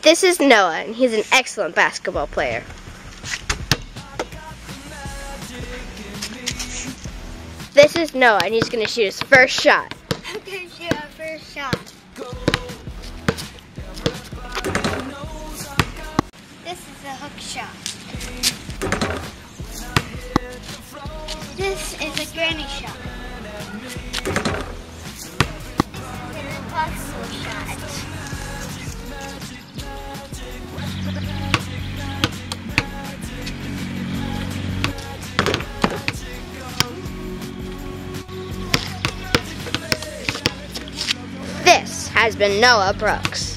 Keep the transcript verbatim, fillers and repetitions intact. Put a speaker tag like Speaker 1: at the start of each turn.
Speaker 1: This is Noah, and he's an excellent basketball player. This is Noah, and he's going to shoot his first shot.
Speaker 2: I'm going to shoot our first shot. This is a hook shot. This is a granny shot. This is an impossible shot.
Speaker 1: This has been Noah Brooks.